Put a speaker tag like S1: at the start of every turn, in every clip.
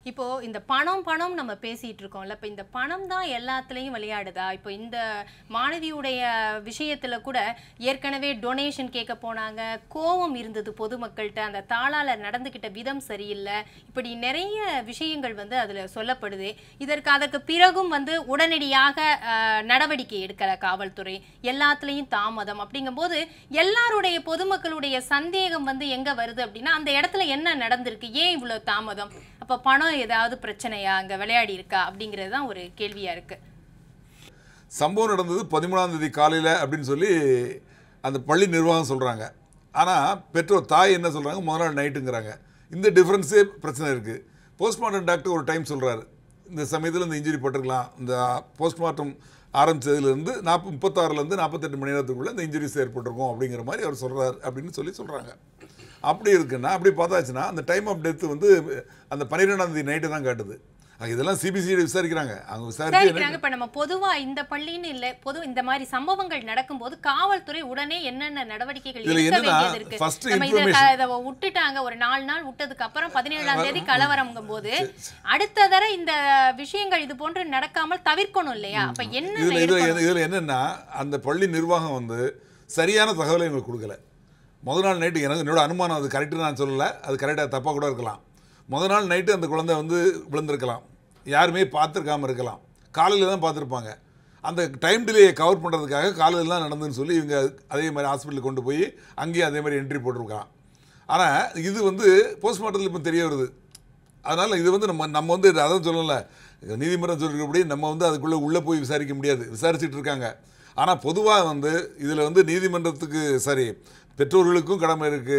S1: இப்போ இந்த பணம் நம்ம பேசிட்டு இருக்கோம்ல. இப்ப இந்த பணம் தான் எல்லாத்துலயும் விளையாடுதா? இப்போ இந்த மாணவியுடைய விஷயத்துல கூட ஏற்கனவே டொனேஷன் கேட்க போனாங்க. கோவம் இருந்தது பொதுமக்கள்கிட்ட. அந்த தாளாளர் நடந்துகிட்ட விதம் சரியில்லை. இப்படி நிறைய விஷயங்கள் அதுல சொல்லப்படுது. அதற்கு பிறகும் உடனடியாக நடவடிக்கை எடுக்கல காவல்துறை. எல்லாத்துலயும் தாமதம். அப்படிங்கும்போது எல்லாருடைய பொதுமக்களுடைய சந்தேகம் எங்க வருது அப்படின்னா அந்த இடத்துல என்ன நடந்திருக்கு? ஏன் இவ்வளவு தாமதம்? அப்ப பணம் ஏதாவது பிரச்சனையா அங்க விளையாடி இருக்கா அப்படிங்கிறது தான் ஒரு கேள்வியா இருக்கு.
S2: சம்பவம் நடந்தது 13ஆம் தேதி காலையில அப்படின்னு சொல்லி அந்த பள்ளி நிர்வாகம் சொல்றாங்க. ஆனா பெற்றோர் தாய் என்ன சொல்றாங்க? முதல் நாள் நைட்டுங்கிறாங்க. இந்த டிஃபரன்ஸே பிரச்சனை இருக்கு. போஸ்ட்மார்ட்டம் டாக்டர் ஒரு டைம் சொல்றாரு, இந்த சமயத்தில் இந்த இன்ஜுரி பட்டிருக்கலாம், இந்த போஸ்ட்மார்ட்டம் ஆரம்பிச்சதுலேருந்து 36லேருந்து 48 மணி நேரத்துக்குள்ள இந்த இன்ஜுரிஸ் ஏற்பட்டிருக்கும் அப்படிங்கிற மாதிரி அவர் சொல்றாரு அப்படின்னு சொல்றாங்க. அப்படி இருக்குன்னா அப்படி பார்த்தாச்சுன்னா அந்த டைம் ஆஃப் டெத் அந்த 12ஆம் தேதி நைட்டு தான் காட்டுது. இதெல்லாம் CBCID விசாரிக்கிறாங்க. அவங்க விசாரிக்கிறாங்க.
S1: இப்ப நம்ம பொதுவா இந்த பள்ளின்னு இல்ல, இந்த மாதிரி சம்பவங்கள் நடக்கும்போது காவல்துறை உடனே என்னென்ன நடவடிக்கைகள் எடுக்க வேண்டியது இருக்கு? நம்ம இத விட்டுட்டாங்க. ஒரு 4 நாள் விட்டதுக்கு அப்புறம் 17ஆம் தேதி கலவரம்ங்கும் போது அடுத்த தடவை இந்த விஷயங்கள் இது போன்று நடக்காமல் தவிர்க்கணும் இல்லையா? அப்ப
S2: இதுல என்னன்னா அந்த பள்ளி நிர்வாகம் சரியான தகவலை எங்களுக்கு கொடுக்கல. முதல் நாள் நைட்டு என்னோட அனுமானம், அது கரெக்டு நான் சொல்லலை, அது கரெக்டாக தப்பாக கூட இருக்கலாம். முதல் நாள் நைட்டு அந்த குழந்தை விழுந்திருக்கலாம், யாருமே பார்த்துருக்காமல் இருக்கலாம், காலையில் தான் பார்த்துருப்பாங்க. அந்த டைம் டிலேயை கவர் பண்ணுறதுக்காக காலையில் தான் நடந்துன்னு சொல்லி இவங்க அதே மாதிரி ஹாஸ்பிட்டலுக்கு கொண்டு போய் அங்கேயும் அதே மாதிரி என்ட்ரி போட்டிருக்கலாம். ஆனால் இது போஸ்ட்மார்ட்டத்தில் இப்போ தெரிய வருது. அதனால் இது நம்ம அதான் சொல்லலை, நீதிமன்றம் சொல்லிருக்கபடி நம்ம அதுக்குள்ளே உள்ளே போய் விசாரிக்க முடியாது, விசாரிச்சுட்டு இருக்காங்க. ஆனால் பொதுவாக இதில் நீதிமன்றத்துக்கு சரி பெற்றோர்களுக்கும் கடமை இருக்கு,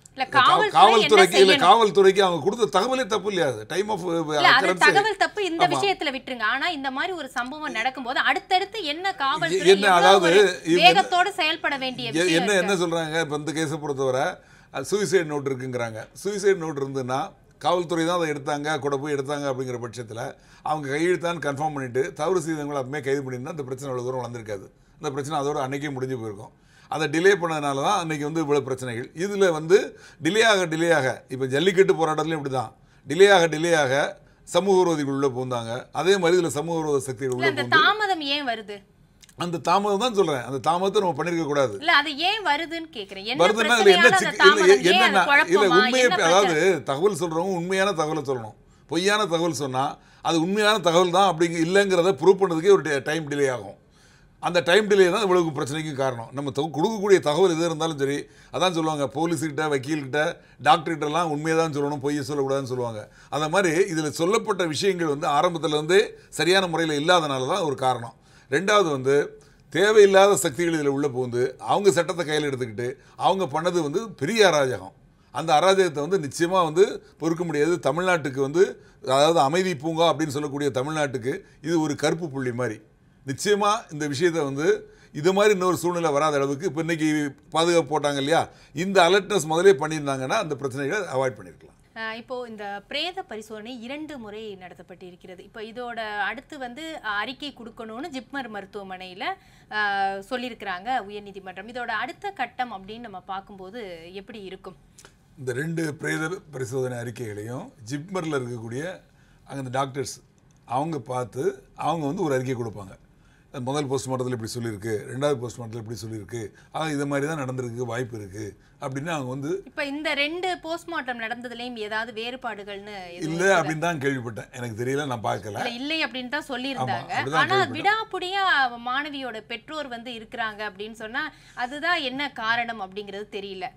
S2: காவல்துறைக்கு அவங்க கொடுத்த தகவலே தப்பு இல்லையா? டைம் ஆஃப்
S1: தகவல் தப்பு இந்த விஷயத்துல விட்டுருங்க. ஆனா இந்த மாதிரி ஒரு சம்பவம் நடக்கும்போது அடுத்தடுத்து என்ன காவல்துறை
S2: அதாவது
S1: வேகத்தோட செயல்பட வேண்டிய
S2: என்ன சொல்றாங்க? இப்ப இந்த கேஸை பொறுத்தவரை சூசைட் நோட் இருக்குங்கிறாங்க. சூசைட் நோட் இருந்துன்னா காவல்துறை தான் அதை எடுத்தாங்க, கூட போய் எடுத்தாங்க அப்படிங்கிற பட்சத்தில் அவங்க கையெழுத்தான்னு கன்ஃபார்ம் பண்ணிட்டு தவறு செய்தவங்களை அப்பமே கைது பண்ணியிருந்தா இந்த பிரச்சனை அவ்வளோ தூரம் வந்திருக்காது. அந்த பிரச்சனை அதோட அன்னைக்கே முடிஞ்சு போயிருக்கும். அதை டிலே பண்ணதுனால தான் அன்றைக்கி இவ்வளோ பிரச்சனைகள். இதில் டிலே ஆக இப்போ ஜல்லிக்கட்டு போராட்டத்துலையும் இப்படி தான் டிலே ஆக சமூக விரோதிகள் உள்ளே பூந்தாங்க. அதே மாதிரி இதில் சமூக விரோத சக்திகள் உள்ள பூந்து
S1: தாமதம் ஏன் வருது?
S2: அந்த தாமதம் தான் சொல்கிறேன், அந்த தாமதத்தை நம்ம பண்ணியிருக்க கூடாது.
S1: இல்லை அது ஏன் வருதுன்னு கேட்குறேன்.
S2: வருதுன்னா இல்லை என்னன்னா இல்லை உண்மையை, அதாவது தகவல் சொல்கிறவங்க உண்மையான தகவலை சொல்லணும். பொய்யான தகவல் சொன்னால் அது உண்மையான தகவல் தான் இல்லைங்கிறத ப்ரூவ் பண்ணுறதுக்கே ஒரு டைம் டிலே ஆகும். அந்த டைம் டிலே தான் இவ்வளவு பிரச்சனைக்கும் காரணம். நம்ம கொடுக்கக்கூடிய தகவல் எது இருந்தாலும் சரி, அதான் சொல்லுவாங்க, போலீஸ்கிட்ட வக்கீல்கிட்ட டாக்டர்கிட்டலாம் உண்மையை தான் சொல்லணும், பொய்யை சொல்லக்கூடாதுன்னு சொல்லுவாங்க. அந்த மாதிரி இதில் சொல்லப்பட்ட விஷயங்கள் ஆரம்பத்தில் சரியான முறையில் இல்லாதனால தான் ஒரு காரணம். ரெண்டாவது தேவையில்லாத சக்திகள் இதில் உள்ளே புகுந்து அவங்க சட்டத்தை கையில் எடுத்துக்கிட்டு அவங்க பண்ணது பெரிய அராஜகம். அந்த அராஜகத்தை நிச்சயமாக பொறுக்க முடியாது. தமிழ்நாட்டுக்கு அதாவது அமைதி பூங்கா அப்படின்னு சொல்லக்கூடிய தமிழ்நாட்டுக்கு இது ஒரு கருப்பு புள்ளி மாதிரி. நிச்சயமாக இந்த விஷயத்தை இது மாதிரி இன்னொரு சூழ்நிலை வராத அளவுக்கு இப்போ இன்றைக்கி பாதுகாப்பு போட்டாங்க இல்லையா, இந்த அலர்ட்னஸ் முதலே பண்ணியிருந்தாங்கன்னா அந்த பிரச்சனைகளை அவாய்ட் பண்ணியிருக்கலாம்.
S1: இப்போ இந்த பிரேத பரிசோதனை 2 முறை நடத்தப்பட்டிருக்கிறது. இப்போ இதோட அடுத்து அறிக்கை கொடுக்கணும்னு ஜிப்மர் மருத்துவமனையில் சொல்லியிருக்கிறாங்க உயர்நீதிமன்றம். இதோட அடுத்த கட்டம் அப்படின்னு நம்ம பார்க்கும்போது எப்படி இருக்கும்?
S2: இந்த 2 பிரேத பரிசோதனை அறிக்கைகளையும் ஜிப்மரில் இருக்கக்கூடிய அங்கே டாக்டர்ஸ் அவங்க பார்த்து அவங்க ஒரு அறிக்கை கொடுப்பாங்க. முதல் போஸ்ட்மார்ட்டத்தில் இப்படி சொல்லியிருக்கு, ரெண்டாவது போஸ்ட்மார்ட்டத்தில் இப்படி சொல்லியிருக்கு, இது மாதிரி தான் நடந்திருக்கு, வாய்ப்பு இருக்குது அப்படின்னு அவங்க
S1: இப்போ இந்த 2 போஸ்ட்மார்ட்டம் நடந்ததுலேயும் ஏதாவது வேறுபாடுகள்னு
S2: இல்லை அப்படின்னு தான் கேள்விப்பட்டேன். எனக்கு தெரியல, நான் பார்க்கல.
S1: இல்லை அப்படின்னு தான் சொல்லியிருந்தாங்க. ஆனால் விடாப்புடியா மாணவியோட பெற்றோர் இருக்கிறாங்க அப்படின்னு சொன்னால் அதுதான் என்ன காரணம் அப்படிங்கிறது தெரியல.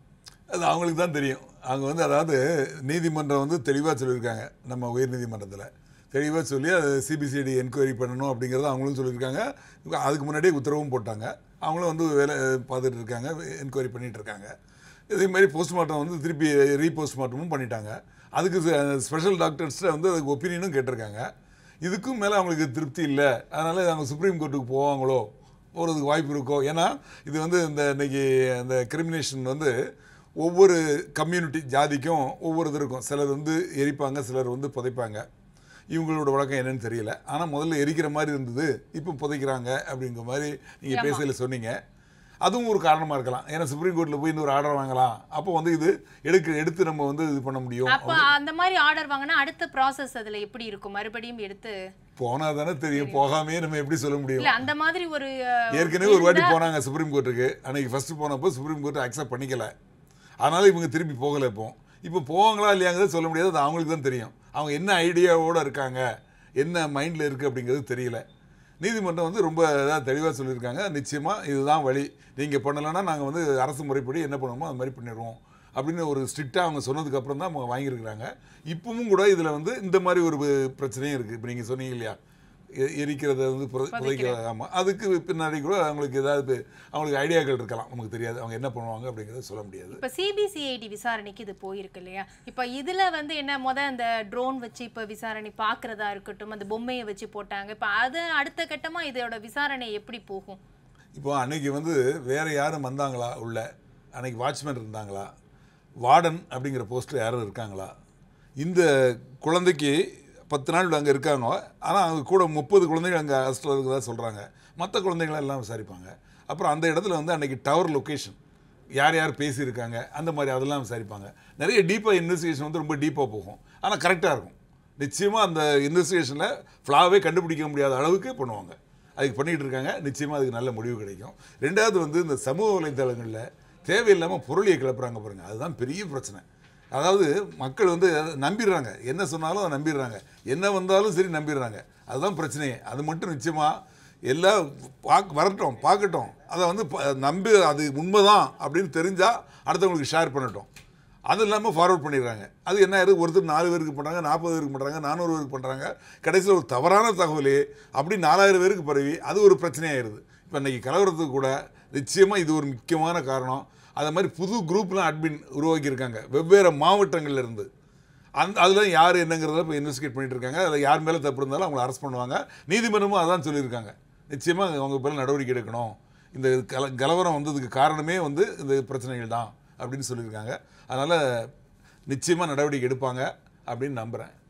S2: அது அவங்களுக்கு தான் தெரியும். அவங்க அதாவது நீதிமன்றம் தெளிவாக சொல்லியிருக்காங்க. நம்ம உயர் நீதிமன்றத்தில் தெளிவாக சொல்லி அது CBCID என்கொயரி பண்ணணும் அப்படிங்கிறத அவங்களும் சொல்லியிருக்காங்க. அதுக்கு முன்னாடியே உத்தரவும் போட்டாங்க. அவங்களும் வேலை பார்த்துட்டு இருக்காங்க, என்கொயரி பண்ணிகிட்டு இருக்காங்க. இதேமாதிரி போஸ்ட்மார்ட்டம் திருப்பி ரீபோஸ்ட்மார்ட்டமும் பண்ணிட்டாங்க. அதுக்கு ஸ்பெஷல் டாக்டர்ஸ்ட்டு அதுக்கு ஒப்பீனியனும் கேட்டிருக்காங்க. இதுக்கும் மேலே அவங்களுக்கு திருப்தி இல்லை, அதனால் அவங்க சுப்ரீம் கோர்ட்டுக்கு போவாங்களோ, போகிறதுக்கு வாய்ப்பு இருக்கோ. ஏன்னா இது இன்றைக்கி அந்த கிரிமினேஷன் ஒவ்வொரு கம்யூனிட்டி ஜாதிக்கும் ஒவ்வொரு இது இருக்கும். சிலர் எரிப்பாங்க, சிலர் புதைப்பாங்க. இவங்களோட வழக்கம் என்னன்னு தெரியல. ஆனால் முதல்ல எரிக்கிற மாதிரி இருந்தது, இப்போ புதைக்கிறாங்க அப்படிங்கிற மாதிரி நீங்கள் பேசல சொன்னீங்க. அதுவும் ஒரு காரணமாக இருக்கலாம். ஏன்னா சுப்ரீம் கோர்ட்டில் போய் இன்னொரு ஆர்டர் வாங்கலாம், அப்போ வந்து இது எடுத்து நம்ம வந்து இது பண்ண முடியும்.
S1: அப்போ அந்த மாதிரி ஆர்டர் வாங்கினா அடுத்த ப்ராசஸ் அதில் எப்படி இருக்கும்? மறுபடியும் எடுத்து
S2: போனால் தானே தெரியும், போகாமே நம்ம எப்படி சொல்ல முடியும்?
S1: இல்லை அந்த மாதிரி ஒரு
S2: ஏற்கனவே ஒரு வாட்டி போனாங்க சுப்ரீம் கோர்ட்டுக்கு. அன்னைக்கு ஃபஸ்ட்டு போனப்போ சுப்ரீம் கோர்ட் அக்செப்ட் பண்ணிக்கல, அதனால இவங்க திருப்பி போகலை. இப்போ போவாங்களா இல்லையாங்கிறத சொல்ல முடியாது, அது அவங்களுக்கு தான் தெரியும். அவங்க என்ன ஐடியாவோடு இருக்காங்க, என்ன மைண்டில் இருக்குது அப்படிங்கிறது தெரியல. நீதிமன்றம் வந்து ரொம்ப தெளிவாக சொல்லியிருக்காங்க, நிச்சயமாக இதுதான் வழி, நீங்கள் பண்ணலைன்னா நாங்கள் வந்து அரசு முறைப்படி என்ன பண்ணுவோமோ அது மாதிரி பண்ணிடுவோம் அப்படின்னு ஒரு ஸ்ட்ரிக்டாக அவங்க சொன்னதுக்கப்புறம் தான் அவங்க வாங்கியிருக்கிறாங்க. இப்பவும் கூட இதில் வந்து இந்த மாதிரி ஒரு பிரச்சனையும் இருக்குது. இப்போ நீங்கள் சொன்னீங்க இல்லையா, எரிக்கிறத வந்து புதைக்கிறது. ஆமாம், அதுக்கு பின்னாடி கூட அவங்களுக்கு ஏதாவது அவங்களுக்கு ஐடியாக்கள் இருக்கலாம், நமக்கு தெரியாது, அவங்க என்ன பண்ணுவாங்க அப்படிங்கிறத சொல்ல முடியாது.
S1: இப்போ CBCID விசாரணைக்கு இது போயிருக்கு இல்லையா, இப்போ இதில் வந்து என்ன அந்த ட்ரோன் வச்சு இப்போ விசாரணை பார்க்குறதா இருக்கட்டும், அந்த பொம்மையை வச்சு போட்டாங்க, இப்போ அது அடுத்த கட்டமாக இதோட விசாரணை எப்படி போகும்?
S2: இப்போ அன்னைக்கு வந்து வேறு யாரும் வந்தாங்களா உள்ள? அன்னைக்கு வாட்ச்மேன் இருந்தாங்களா? வார்டன் அப்படிங்கிற போஸ்ட்டில் யாரும் இருக்காங்களா? இந்த குழந்தைக்கு 10 நாள் அங்கே இருக்காங்க, ஆனால் அவங்க கூட 30 குழந்தைகள் அங்கே ஹாஸ்டலில் இருக்கிறதா சொல்கிறாங்க. மற்ற குழந்தைகளெல்லாம் விசாரிப்பாங்க. அப்புறம் அந்த இடத்துல வந்து அன்றைக்கி டவர் லொக்கேஷன் யார் யார் பேசியிருக்காங்க அந்த மாதிரி அதெல்லாம் விசாரிப்பாங்க. நிறைய டீப்பாக இன்வெஸ்டிகேஷன் வந்து ரொம்ப டீப்பாக போகும், ஆனால் கரெக்டாக இருக்கும். நிச்சயமாக அந்த இன்வெஸ்டிகேஷனில் ஃப்ளாவே கண்டுபிடிக்க முடியாத அளவுக்கு பண்ணுவாங்க. அதுக்கு பண்ணிகிட்டு இருக்காங்க. நிச்சயமாக அதுக்கு நல்ல முடிவு கிடைக்கும். ரெண்டாவது வந்து இந்த சமூக வலைத்தளங்களில் தேவையில்லாமல் பொருளியை கிளப்புறாங்க பாருங்கள், அதுதான் பெரிய பிரச்சனை. அதாவது மக்கள் வந்து நம்பிடுறாங்க, என்ன சொன்னாலும் அதை நம்பிடுறாங்க, என்ன வந்தாலும் சரி நம்பிடுறாங்க, அதுதான் பிரச்சனையே. அது மட்டும் நிச்சயமாக எல்லாம் பார்க்கட்டும், அதை வந்து நம்பி அது உண்மைதான் அப்படின்னு தெரிஞ்சால் அடுத்தவங்களுக்கு ஷேர் பண்ணட்டும். அது இல்லாமல் ஃபார்வர்ட் பண்ணிடுறாங்க. அது என்ன ஆயிடுது, ஒருத்தர் 4 பேருக்கு பண்ணுறாங்க, 40 பேருக்கு பண்ணுறாங்க, 400 பேருக்கு பண்ணுறாங்க. கடைசியில் ஒரு தவறான தகவலே அப்படி 4000 பேருக்கு பரவி அது ஒரு பிரச்சனையாயிருது. இப்போ இன்றைக்கி கலவரத்துக்கு கூட நிச்சயமாக இது ஒரு முக்கியமான காரணம். அது மாதிரி புது குரூப்லாம் அட்மின் உருவாக்கியிருக்காங்க வெவ்வேறு மாவட்டங்கள்ல இருந்து. அதில் யார் என்னங்கிறத இப்போ இன்வெஸ்டிகேட் பண்ணிட்டு இருக்காங்க. அதில் யார் மேலே தப்பு இருந்தாலும் அவங்களை அரெஸ்ட் பண்ணுவாங்க. நீதிமன்றமும் அதான் சொல்லியிருக்காங்க, நிச்சயமாக அவங்க பேரில் நடவடிக்கை எடுக்கணும். இந்த கலவரம் வந்ததுக்கு காரணமே வந்து இந்த பிரச்சனைகள் தான் அப்படின்னு சொல்லியிருக்காங்க. அதனால் நிச்சயமாக நடவடிக்கை எடுப்பாங்க அப்படின்னு நம்புகிறேன்.